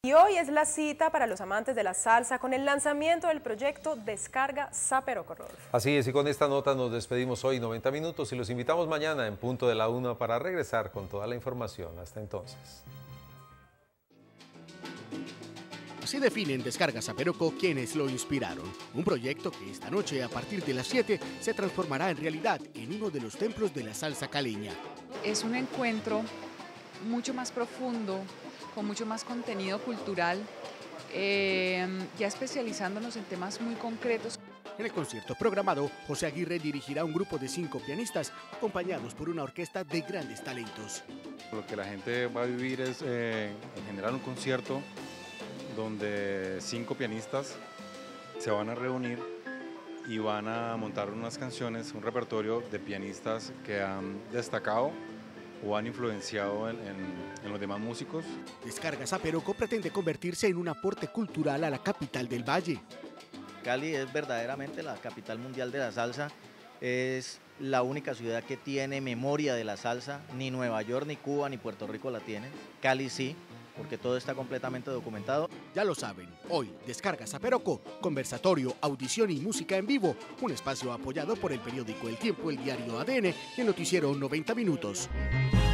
Y hoy es la cita para los amantes de la salsa con el lanzamiento del proyecto Descarga Saperoco, Rodolfo. Así es, y con esta nota nos despedimos hoy 90 minutos y los invitamos mañana en punto de la 1 para regresar con toda la información. Hasta entonces. Así definen Descarga Saperoco quienes lo inspiraron. Un proyecto que esta noche a partir de las 7 se transformará en realidad en uno de los templos de la salsa caleña. Es un encuentro mucho más profundo, con mucho más contenido cultural, ya especializándonos en temas muy concretos. En el concierto programado, José Aguirre dirigirá un grupo de 5 pianistas acompañados por una orquesta de grandes talentos. Lo que la gente va a vivir es en general un concierto donde 5 pianistas se van a reunir y van a montar unas canciones, un repertorio de pianistas que han destacado o han influenciado en los demás músicos. Descarga Saperoco pretende convertirse en un aporte cultural a la capital del Valle. Cali es verdaderamente la capital mundial de la salsa, es la única ciudad que tiene memoria de la salsa, ni Nueva York, ni Cuba, ni Puerto Rico la tienen, Cali sí, porque todo está completamente documentado. Ya lo saben, hoy Descarga Saperoco, conversatorio, audición y música en vivo, un espacio apoyado por el periódico El Tiempo, el diario ADN y el noticiero 90 Minutos.